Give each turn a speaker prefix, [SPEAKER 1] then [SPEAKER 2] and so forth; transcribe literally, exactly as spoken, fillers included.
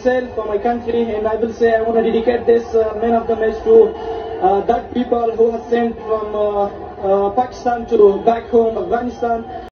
[SPEAKER 1] myself, for my country, and I will say I want to dedicate this uh, man of the match to uh, that people who have sent from uh, uh, Pakistan to back home, Afghanistan.